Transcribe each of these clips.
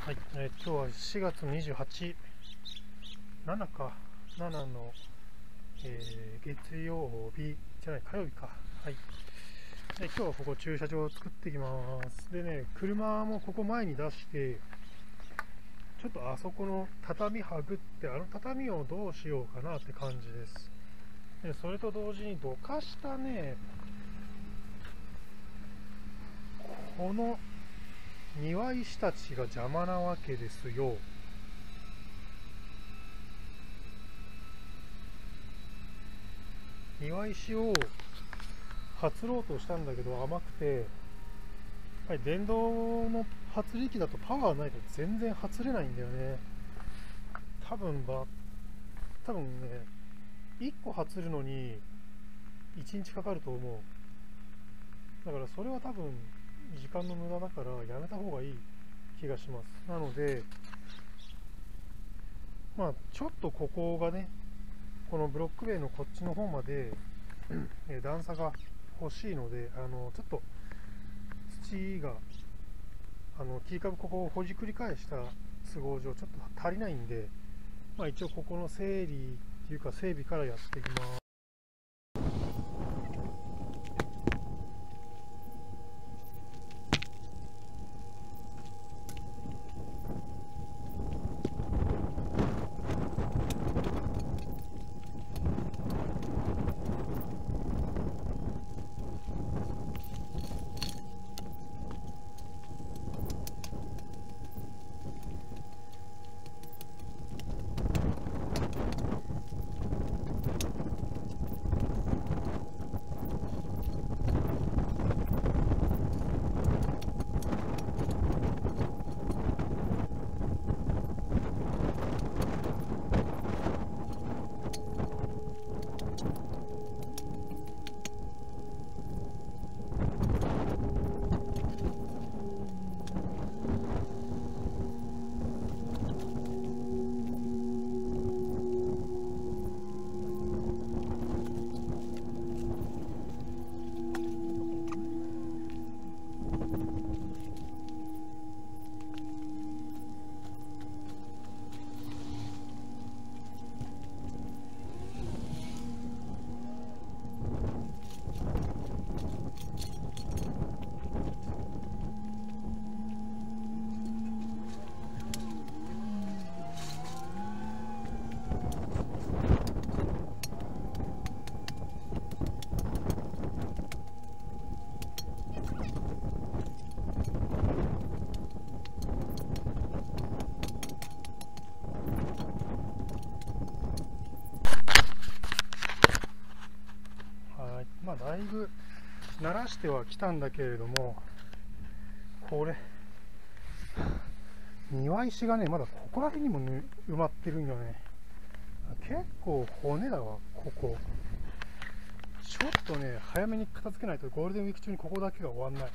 はい、今日は4月28、7か、7の、月曜日じゃない、火曜日か。はい。で、今日はここ駐車場を作ってきます。でね、車もここ前に出して、ちょっとあそこの畳はぐって、あの畳をどうしようかなって感じです。で、それと同時にどかしたね、この庭石たちが邪魔なわけですよ。庭石を発ろうとしたんだけど甘くて、やっぱり電動の発力だとパワーないと全然発れないんだよね。多分ね、1個発るのに1日かかると思う。だからそれは多分時間の無駄だからやめた方がいい気がします。なので、まあちょっとここがね、このブロック塀のこっちの方まで段差が欲しいので、ちょっと土が切り株ここをほじくり返した都合上ちょっと足りないんで、まあ、一応ここの整理っていうか整備からやっていきます。はい、まあだいぶ慣らしてはきたんだけれども、これ庭石がねまだここら辺にも埋まってるんよね。結構骨だわ。ここちょっとね早めに片付けないとゴールデンウィーク中にここだけが終わんない。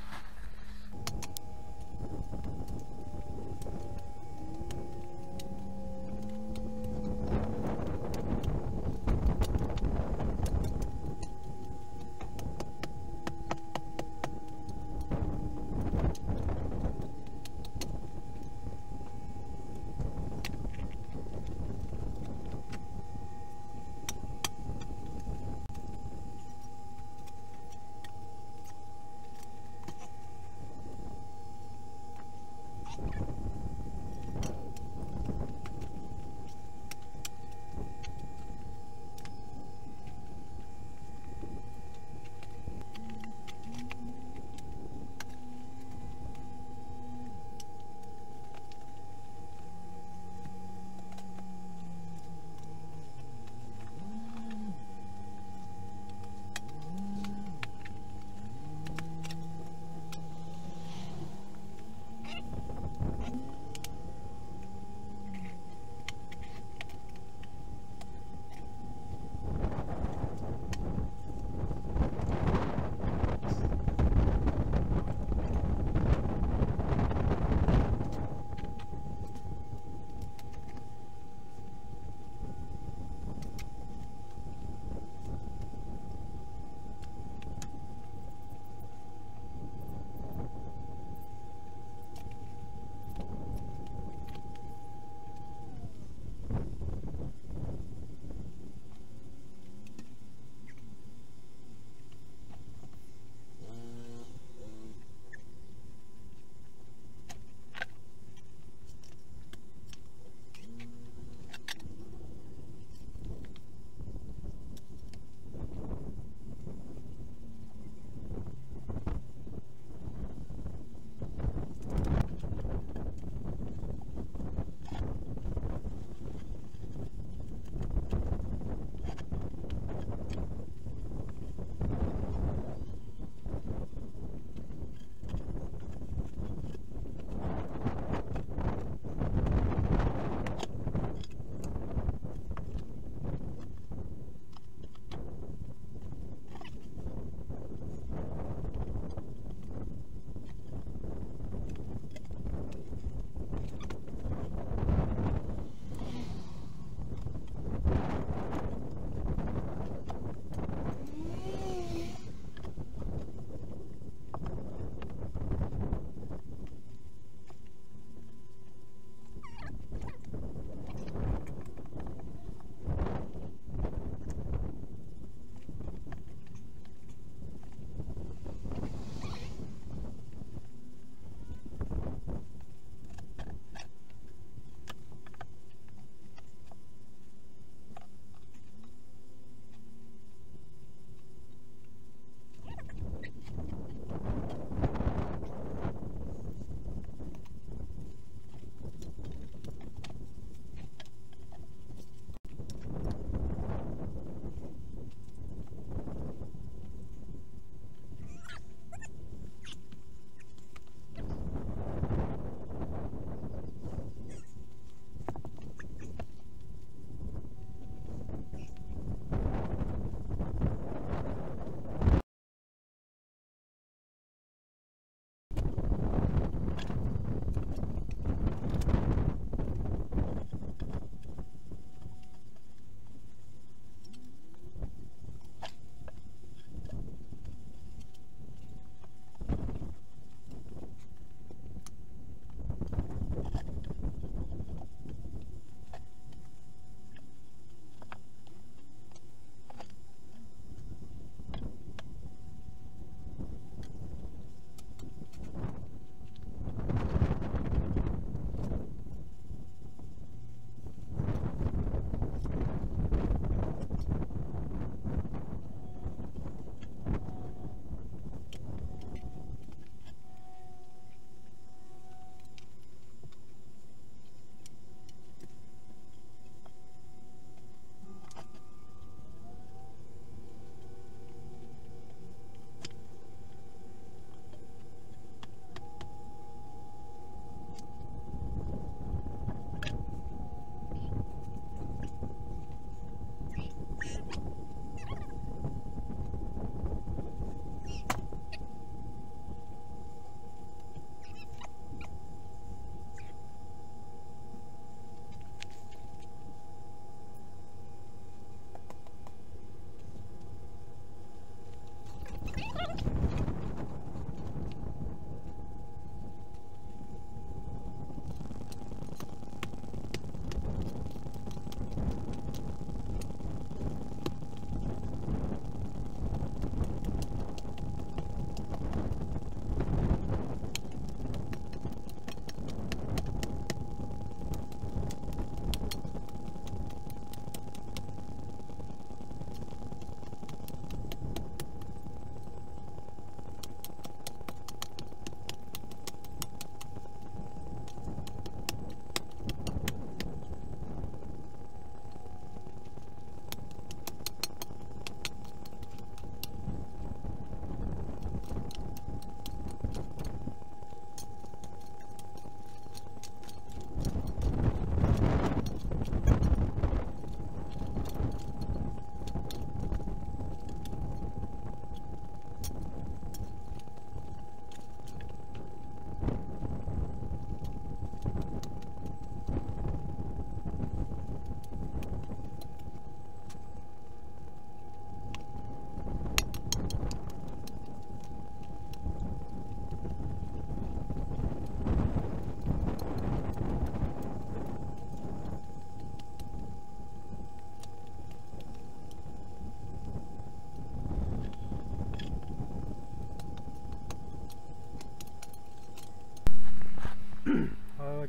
はい。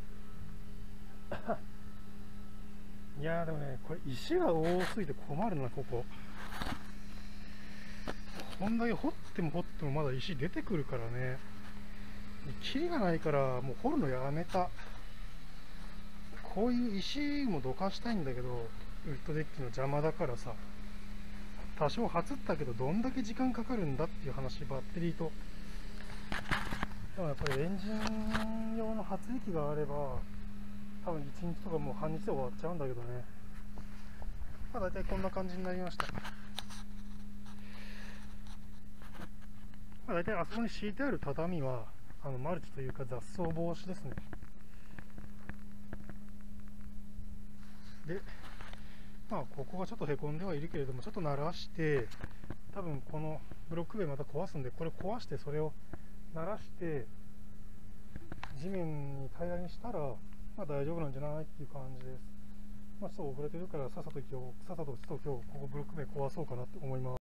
いやーでもね、これ石が多すぎて困るな、ここ。こんだけ掘っても掘ってもまだ石出てくるからね。キリがないからもう掘るのやめた。こういう石もどかしたいんだけど、ウッドデッキの邪魔だからさ、多少初ったけどどんだけ時間かかるんだっていう話。バッテリーと、でもやっぱりエンジン用の発力があれば多分1日とかもう半日で終わっちゃうんだけどね。まあ大体こんな感じになりました。まあ大体あそこに敷いてある畳はマルチというか雑草防止ですね。でまあここがちょっとへこんではいるけれども、ちょっと鳴らして、多分このブロック塀また壊すんで、これ壊してそれを鳴らして地面に平らにしたら、まあ、大丈夫なんじゃないっていう感じです。まあ、ちょっと遅れてるからさっさと今日ここブロック塀壊そうかなって思います。